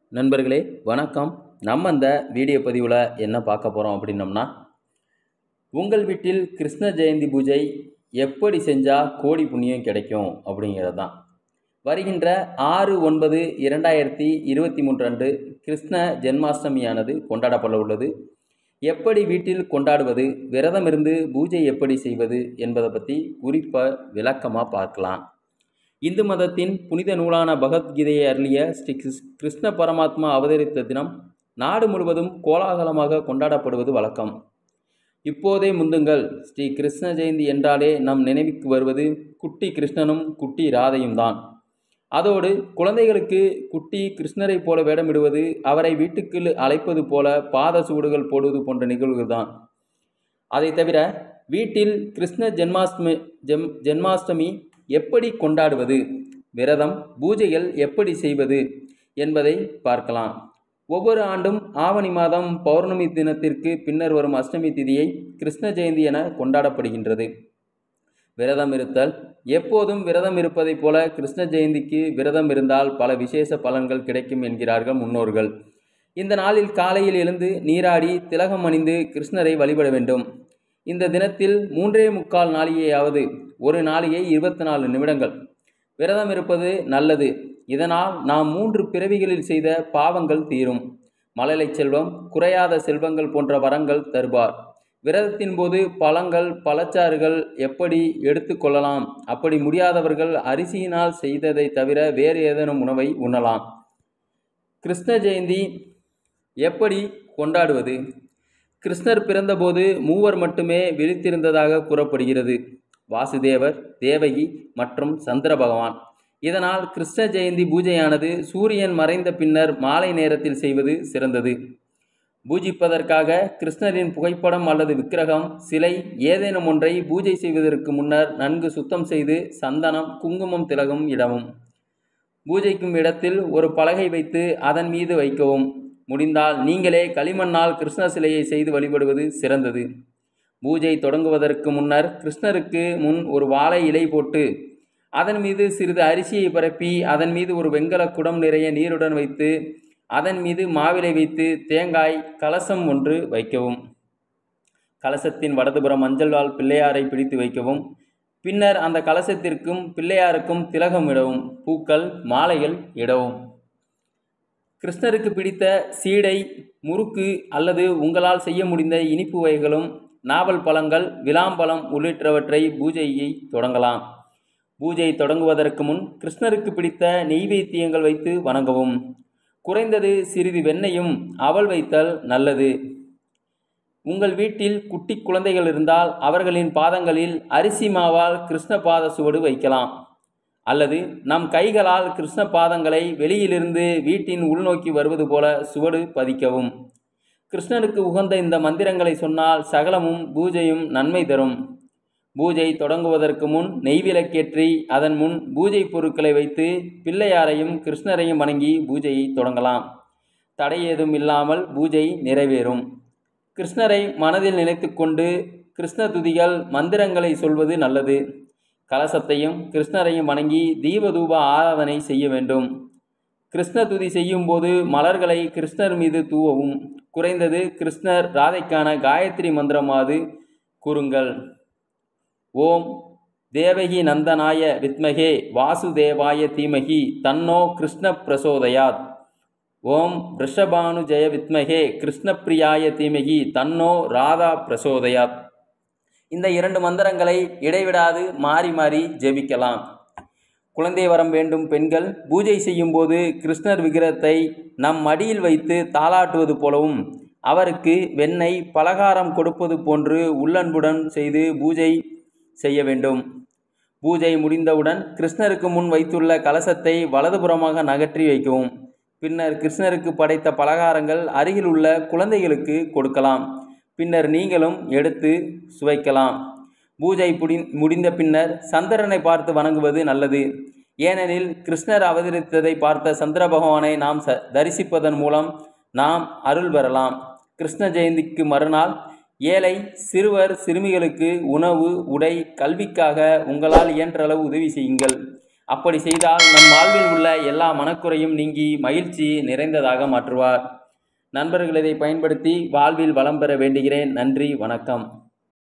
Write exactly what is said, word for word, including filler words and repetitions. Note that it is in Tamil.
நண்பர்களே வணக்கம். நம்ம இந்த வீடியோ பதிவில் என்ன பார்க்க போகிறோம் அப்படின்னம்னா, உங்கள் வீட்டில் கிருஷ்ண ஜெயந்தி பூஜை எப்படி செஞ்சால் கோடி புண்ணியம் கிடைக்கும் அப்படிங்கிறது தான். வருகின்ற ஆறு ஒன்பது இரண்டாயிரத்தி இருபத்தி மூன்று அன்று கிருஷ்ண ஜென்மாஷ்டமியானது கொண்டாடப்பட உள்ளது. எப்படி வீட்டில் கொண்டாடுவது, விரதம் இருந்து பூஜை எப்படி செய்வது என்பதை பற்றி குறிப்பாக விளக்கமாக பார்க்கலாம். இந்து மதத்தின் புனித நூலான பகவத்கீதையை அருளிய ஸ்ரீ கிருஷ்ண பரமாத்மா அவதரித்த தினம் நாடு முழுவதும் கோலாகலமாக கொண்டாடப்படுவது வழக்கம். இப்போதே முந்துங்கள், ஸ்ரீ கிருஷ்ண ஜெயந்தி என்றாலே நம் நினைவுக்கு வருவது குட்டி கிருஷ்ணனும் குட்டி ராதையும் தான். அதோடு குழந்தைகளுக்கு குட்டி கிருஷ்ணரை போல வேடமிடுவது, அவரை வீட்டுக்குள் அழைப்பது போல பாத சூடுகள் போடுவது போன்ற நிகழ்வுகள் தான். அதை தவிர வீட்டில் கிருஷ்ண ஜென்மாஷ்டமி ஜெம் ஜென்மாஷ்டமி எப்படி கொண்டாடுவது, விரதம் பூஜைகள் எப்படி செய்வது என்பதை பார்க்கலாம். ஒவ்வொரு ஆண்டும் ஆவணி மாதம் பௌர்ணமி தினத்திற்கு பின்னர் வரும் அஷ்டமி திதியை கிருஷ்ண ஜெயந்தி என கொண்டாடப்படுகின்றது. விரதம் இருத்தல். எப்போதும் விரதம் இருப்பதைப் போல கிருஷ்ண ஜெயந்திக்கு விரதம் இருந்தால் பல விசேஷ பலன்கள் கிடைக்கும் என்கிறார்கள் முன்னோர்கள். இந்த நாளில் காலையில் எழுந்து நீராடி திலகம் அணிந்து கிருஷ்ணரை வழிபட வேண்டும். இந்த தினத்தில் மூன்றே முக்கால் நாளிகையாவது, ஒரு நாளிகை இருபத்தி நாலு நிமிடங்கள் விரதம் இருப்பது நல்லது. இதனால் நாம் மூன்று பிறவிகளில் செய்த பாவங்கள் தீரும். மழலை செல்வம், குறையாத செல்வங்கள் போன்ற வரங்கள் தருவார். விரதத்தின் போது பழங்கள் பழச்சாறுகள் எப்படி எடுத்து கொள்ளலாம். அப்படி முடியாதவர்கள் அரிசியினால் செய்ததை தவிர வேறு ஏதேனும் உணவை உண்ணலாம். கிருஷ்ண ஜெயந்தி எப்படி கொண்டாடுவது? கிருஷ்ணர் பிறந்தபோது மூவர் மட்டுமே விழித்திருந்ததாக கூறப்படுகிறது. வாசுதேவர், தேவகி மற்றும் சந்திர பகவான். இதனால் கிருஷ்ண ஜெயந்தி பூஜையானது சூரியன் மறைந்த பின்னர் மாலை நேரத்தில் செய்வது சிறந்தது. பூஜிப்பதற்காக கிருஷ்ணரின் புகைப்படம் அல்லது விக்கிரகம், சிலை ஏதேனும் ஒன்றை பூஜை செய்வதற்கு முன்னர் நன்கு சுத்தம் செய்து சந்தனம், குங்குமம், திலகம் இடவும். பூஜைக்கும் இடத்தில் ஒரு பலகை வைத்து அதன் மீது வைக்கவும். முடிந்தால் நீங்களே களிமண்ணால் கிருஷ்ண சிலையை செய்து வழிபடுவது சிறந்தது. பூஜை தொடங்குவதற்கு முன்னர் கிருஷ்ணருக்கு முன் ஒரு வாழை இலை போட்டு அதன் மீது சிறிது அரிசியை பரப்பி அதன் மீது ஒரு வெண்கல குடம் நிறைய நீருடன் வைத்து அதன் மீது மாவிலை வைத்து தேங்காய் கலசம் ஒன்று வைக்கவும். கலசத்தின் வலதுபுறம் மஞ்சள்வால் பிள்ளையாரை பிடித்து வைக்கவும். பின்னர் அந்த கலசத்திற்கும் பிள்ளையாருக்கும் திலகம் இடவும், பூக்கள் மாலைகள் இடவும். கிருஷ்ணருக்கு பிடித்த சீடை, முறுக்கு அல்லது உங்களால் செய்ய முடிந்த இனிப்பு வகைகளும், நாவல் பழங்கள், விளாம்பழம் உள்ளிட்டவற்றை பூஜையை தொடங்கலாம். பூஜை தொடங்குவதற்கு முன் கிருஷ்ணருக்கு பிடித்த நெய்வேத்தியங்கள் வைத்து வணங்கவும். குறைந்தது சிறிது வெண்ணையும் அவல் வைத்தல் நல்லது. உங்கள் வீட்டில் குட்டி குழந்தைகள் இருந்தால் அவர்களின் பாதங்களில் அரிசி மாவால் கிருஷ்ண பாத சுவடு வைக்கலாம். அல்லது நம் கைகளால் கிருஷ்ண பாதங்களை வெளியிலிருந்து வீட்டின் உள்நோக்கி வருவது போல சுவடு பதிக்கவும். கிருஷ்ணனுக்கு உகந்த இந்த மந்திரங்களை சொன்னால் சகலமும் பூஜையும் நன்மை தரும். பூஜை தொடங்குவதற்கு முன் நெய்விளக்கேற்றி அதன் முன் பூஜை பொருட்களை வைத்து பிள்ளையாரையும் கிருஷ்ணரையும் வணங்கி பூஜையை தொடங்கலாம். தடை ஏதும் இல்லாமல் பூஜை நிறைவேறும். கிருஷ்ணரை மனதில் நினைத்து கொண்டு கிருஷ்ண துதிகள் மந்திரங்களை சொல்வது நல்லது. கலசத்தையும் கிருஷ்ணரையும் வணங்கி தீபதூப ஆராதனை செய்ய வேண்டும். கிருஷ்ண துதி செய்யும் போது மலர்களை கிருஷ்ணர் மீது தூவவும். குறைந்தது கிருஷ்ணர் ராதைக்கான காயத்ரி மந்திரமாவது கூறுங்கள். ஓம் தேவகி நந்தனாய வித்மகே வாசுதேவாய தீமகி தன்னோ கிருஷ்ண பிரசோதயாத். ஓம் ரிஷபானு ஜெய வித்மகே கிருஷ்ணப்பிரியாய தீமகி தன்னோ ராதா பிரசோதயாத். இந்த இரண்டு மந்திரங்களை இடைவிடாது மாறி மாறி ஜெபிக்கலாம். குழந்தை வரம் வேண்டும் பெண்கள் பூஜை செய்யும் போது கிருஷ்ணர் விக்கிரகத்தை நம் மடியில் வைத்து தாளாட்டுவது போலவும் அவருக்கு வெண்ணெய் பலகாரம் கொடுப்பது போன்று உள்ளன்புடன் செய்து பூஜை செய்ய வேண்டும். பூஜை முடிந்தவுடன் கிருஷ்ணருக்கு முன் வைத்துள்ள கலசத்தை வலதுபுறமாக நகற்றி வைக்கவும். பின்னர் கிருஷ்ணருக்கு படைத்த பலகாரங்கள் அருகில் உள்ள குழந்தைகளுக்கு கொடுக்கலாம். பின்னர் நீங்களும் எடுத்து சுவைக்கலாம். பூஜை புடி முடிந்த பின்னர் சந்திரனை பார்த்து வணங்குவது நல்லது. ஏனெனில் கிருஷ்ணர் அவதரித்ததை பார்த்த சந்திர பகவானை நாம் ச தரிசிப்பதன் மூலம் நாம் அருள் பெறலாம். கிருஷ்ண ஜெயந்திக்கு மறுநாள் ஏழை சிறுவர் சிறுமிகளுக்கு உணவு, உடை, கல்விக்காக உங்களால் இயன்றளவு உதவி செய்யுங்கள். அப்படி செய்தால் நம் வாழ்வில் உள்ள எல்லா மனக்குறையும் நீங்கி மகிழ்ச்சி நிறைந்ததாக மாற்றுவார். நண்பர்கள் இதை பயன்படுத்தி வாழ்வில் வளம் பெற வேண்டுகிறேன். நன்றி, வணக்கம்.